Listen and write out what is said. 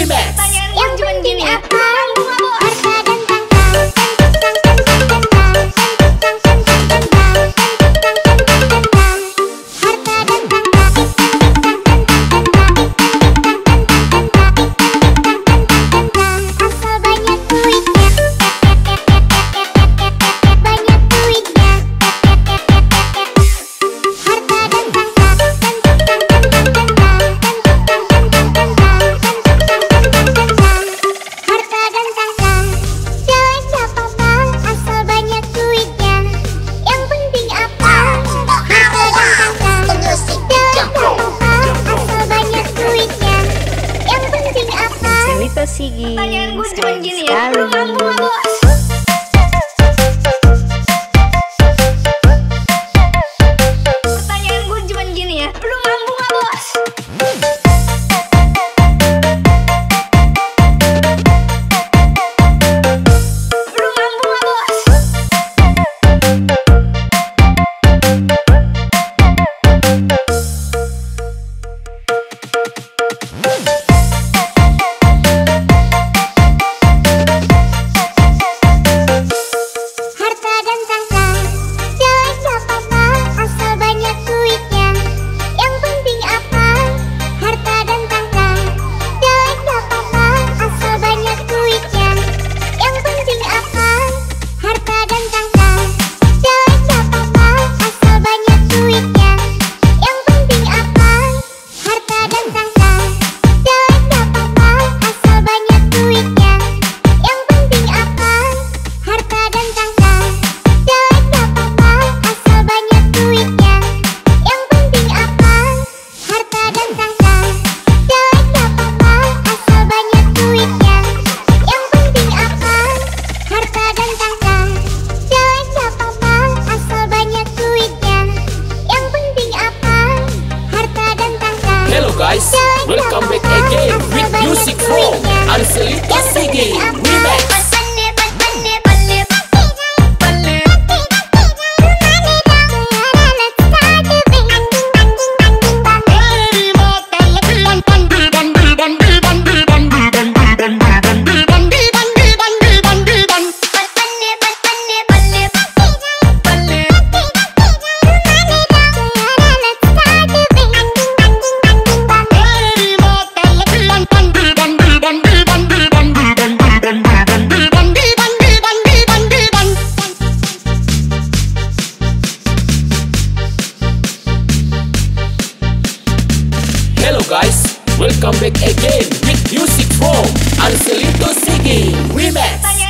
Remix. Yang cuman gini ya. Sigi, Pertanyaan gue cuman gini ya. sekali. Lu mampu gak, Bos? Pertanyaan gue cuman gini ya. Lu mampu gak, Bos? Lu mampu gak, Bos? Hello guys, welcome back again with music from Anselito Sigi Remix. Hello guys, welcome back again with music from Anselito Sigi Remix.